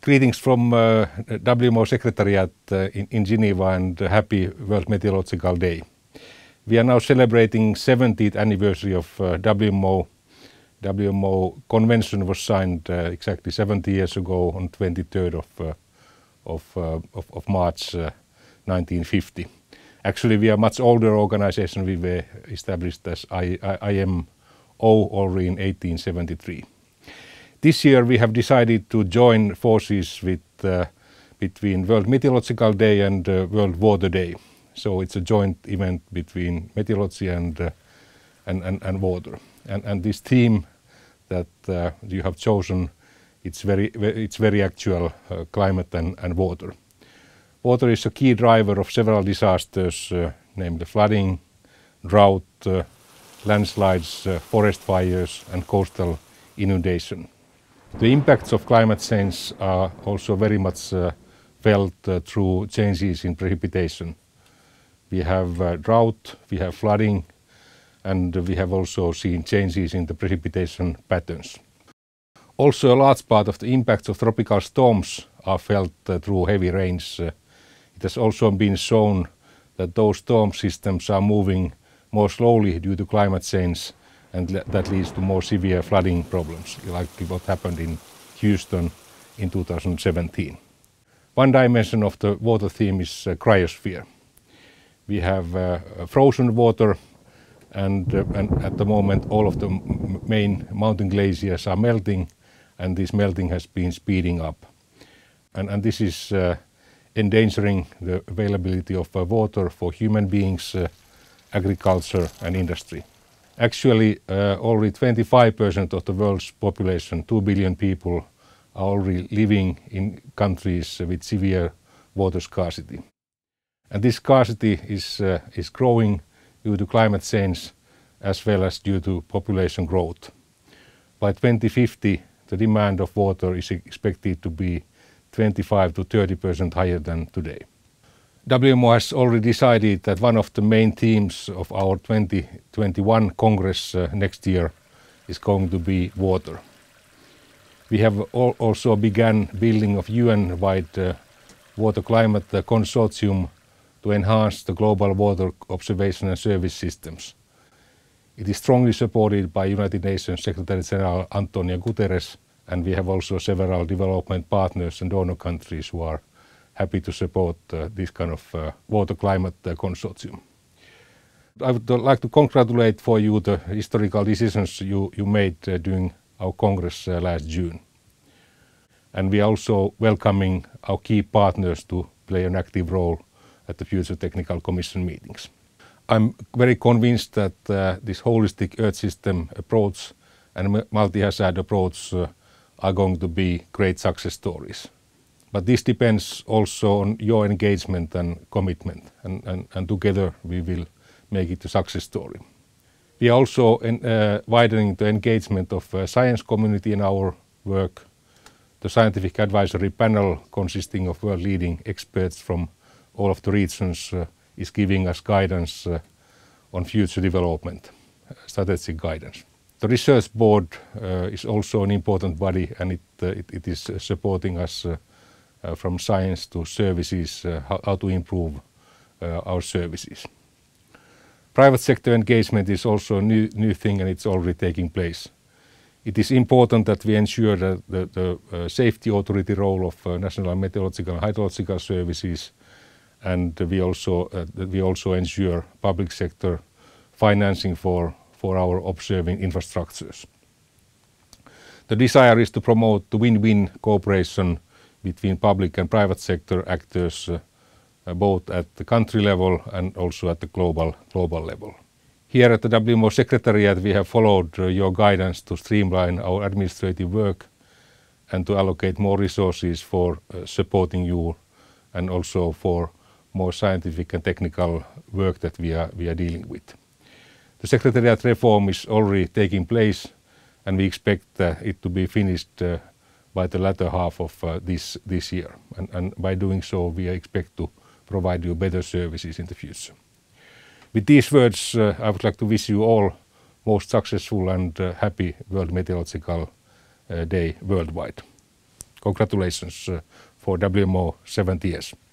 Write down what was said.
Greetings from WMO Secretariat in Geneva and happy World Meteorological Day. We are now celebrating 70th anniversary of WMO. WMO convention was signed exactly 70 years ago on 23rd of March 1950. Actually, we are a much older organization. We were established as IMO already in 1873. This year we have decided to join forces with between World Meteorological Day and World Water Day. So it's a joint event between meteorology and water. And this theme that you have chosen, it's very actual, climate and water. Water is a key driver of several disasters, namely flooding, drought, landslides, forest fires and coastal inundation. The impacts of climate change are also very much felt through changes in precipitation. We have drought, we have flooding, and we have also seen changes in the precipitation patterns. Also, a large part of the impacts of tropical storms are felt through heavy rains. It has also been shown that those storm systems are moving more slowly due to climate change, and that leads to more severe flooding problems, like what happened in Houston in 2017. One dimension of the water theme is cryosphere. We have frozen water, and at the moment all of the main mountain glaciers are melting, and this melting has been speeding up. And this is endangering the availability of water for human beings, agriculture and industry. Actually, already 25% of the world's population, 2 billion people, are already living in countries with severe water scarcity. And this scarcity is growing due to climate change as well as due to population growth. By 2050, the demand of water is expected to be 25 to 30% higher than today. WMO has already decided that one of the main themes of our 2021 Congress next year is going to be water. We have also begun building of UN-wide water climate consortium to enhance the global water observation and service systems. It is strongly supported by United Nations Secretary General Antonio Guterres, and we have also several development partners and donor countries who are happy to support this kind of water climate consortium. I would like to congratulate for you the historical decisions you made during our Congress last June. And we are also welcoming our key partners to play an active role at the future Technical Commission meetings. I'm very convinced that this holistic Earth system approach and multi-hazard approach are going to be great success stories. But this depends also on your engagement and commitment, and together we will make it a success story. We are also widening the engagement of science community in our work. The scientific advisory panel, consisting of world-leading experts from all of the regions, is giving us guidance on future development, strategic guidance. The research board is also an important body, and it is supporting us from science to services, how to improve our services. Private sector engagement is also a new thing, and it's already taking place. It is important that we ensure that the safety authority role of national meteorological and hydrological services, and we also ensure public sector financing for our observing infrastructures. The desire is to promote the win-win cooperation between public and private sector actors, both at the country level and also at the global level. Here at the WMO Secretariat, we have followed your guidance to streamline our administrative work and to allocate more resources for supporting you, and also for more scientific and technical work that we are dealing with. The Secretariat reform is already taking place, and we expect it to be finished by the latter half of this year. And by doing so, we expect to provide you better services in the future. With these words, I would like to wish you all most successful and happy World Meteorological Day worldwide. Congratulations for WMO 70 years.